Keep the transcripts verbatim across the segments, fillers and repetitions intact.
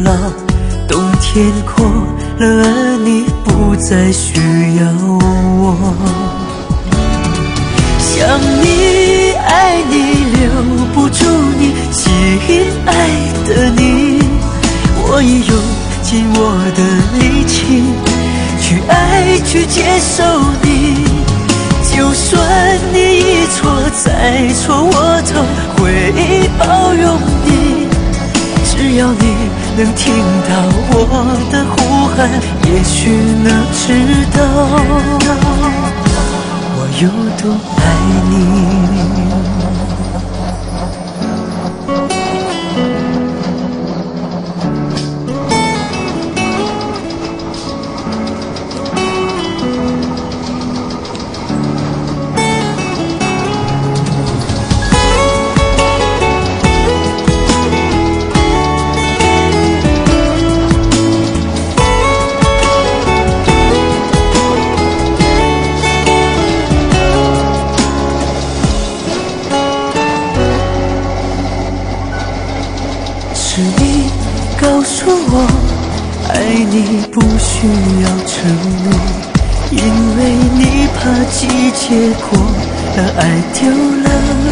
老。冬天过了，而你不再需要我。想你爱你留不住你，心爱的你，我已用尽我的力气去爱去接受你。就算你一错再错，我都会包容你。只要你能听到我的呼喊，也许能知道我有多爱你。是你告诉我，爱你不需要承诺，因为你怕季节过了，爱丢了。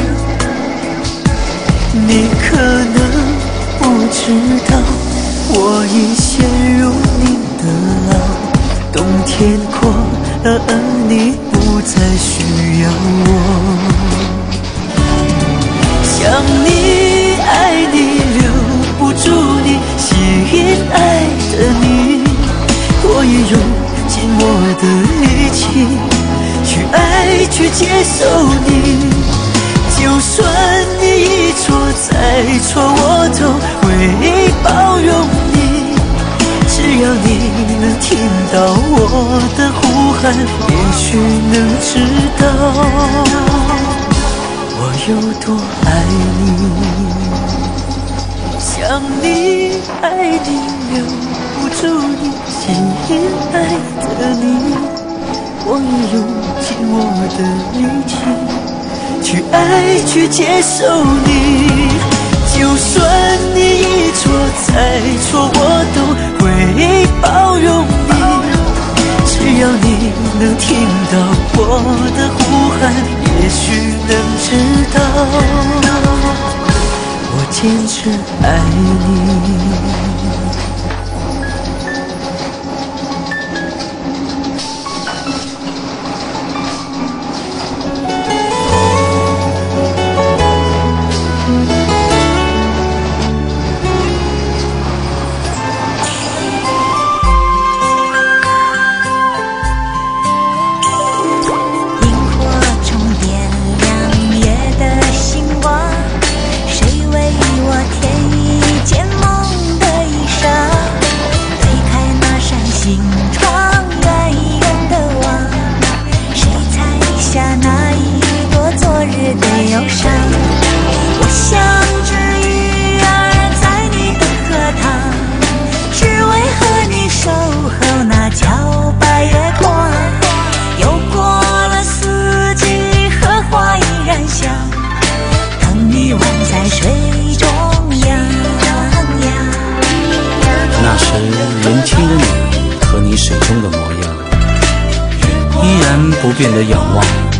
你可能不知道，我已陷入你的牢。冬天过了，而你不再需要我。想你爱你留不住你，心爱的你，我也用尽我的力气去爱去接受你。就算你一错再错，我都会包容你。只要你能听到我的呼喊，也许能知道我有多爱你。想你爱你留不住你，心爱的你，我也用尽我的力气去爱去接受你。就算你一错再错，我都会包容你。只要你能听到我的呼喊，也许能知道我坚持爱你。 年轻的你和你水中的模样，依然不变的仰望